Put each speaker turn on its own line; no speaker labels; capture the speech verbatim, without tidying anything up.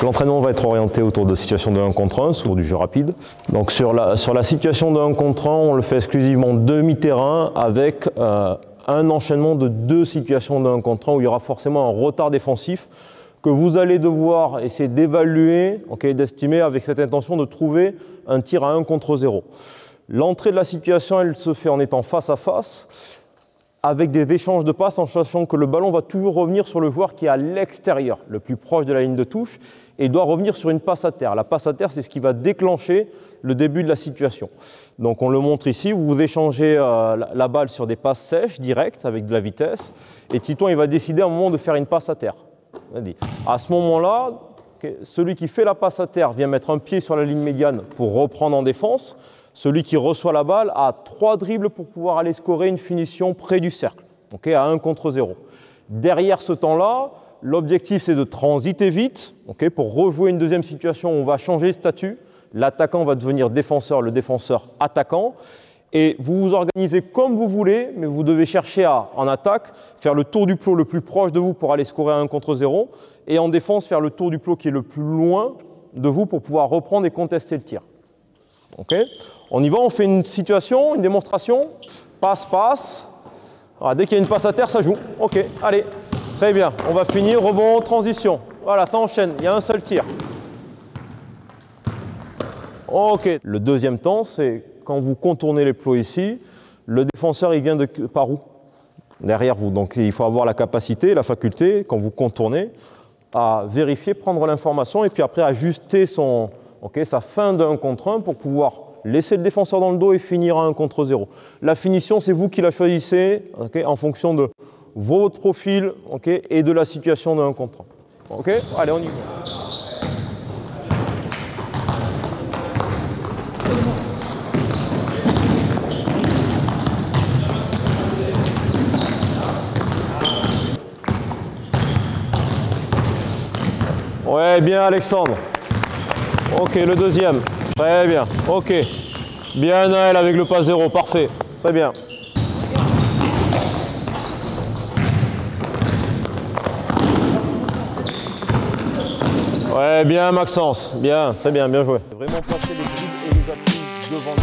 Donc l'entraînement va être orienté autour de situations de un contre un, sur du jeu rapide. Donc sur la, sur la situation de un contre un, on le fait exclusivement demi-terrain avec euh, un enchaînement de deux situations de un contre un où il y aura forcément un retard défensif que vous allez devoir essayer d'évaluer, okay, d'estimer avec cette intention de trouver un tir à un contre zéro. L'entrée de la situation, elle se fait en étant face à face, avec des échanges de passes en sachant que le ballon va toujours revenir sur le joueur qui est à l'extérieur, le plus proche de la ligne de touche, et il doit revenir sur une passe à terre. La passe à terre, c'est ce qui va déclencher le début de la situation. Donc on le montre ici, vous échangez euh, la, la balle sur des passes sèches, directes, avec de la vitesse, et Titouan il va décider à un moment de faire une passe à terre. À ce moment-là, celui qui fait la passe à terre vient mettre un pied sur la ligne médiane pour reprendre en défense. Celui qui reçoit la balle a trois dribbles pour pouvoir aller scorer une finition près du cercle, okay, à un contre zéro. Derrière ce temps-là, l'objectif c'est de transiter vite, okay, pour rejouer une deuxième situation où on va changer de statut. L'attaquant va devenir défenseur, le défenseur attaquant. Et vous vous organisez comme vous voulez, mais vous devez chercher à, en attaque, faire le tour du plot le plus proche de vous pour aller scorer à un contre zéro. Et en défense, faire le tour du plot qui est le plus loin de vous pour pouvoir reprendre et contester le tir. Okay. On y va, on fait une situation, une démonstration. Passe, passe. Alors, dès qu'il y a une passe à terre, ça joue. Ok, allez. Très bien. On va finir, rebond, transition. Voilà, ça enchaîne. Il y a un seul tir. Ok. Le deuxième temps, c'est quand vous contournez les plots ici, le défenseur, il vient de par où? Derrière vous. Donc, il faut avoir la capacité, la faculté, quand vous contournez, à vérifier, prendre l'information et puis après ajuster son, okay, sa fin d'un contre un pour pouvoir laisser le défenseur dans le dos et finir à un contre zéro. La finition, c'est vous qui la choisissez, okay, en fonction de votre profil, okay, et de la situation d'un contre un. Okay, allez, on y va. Ouais, bien Alexandre. Ok, le deuxième. Très bien. Ok. Bien Naël avec le pas zéro. Parfait. Très bien. Ouais, bien Maxence. Bien. Très bien. Bien joué. Vraiment placer les dribbles et les appuis devant.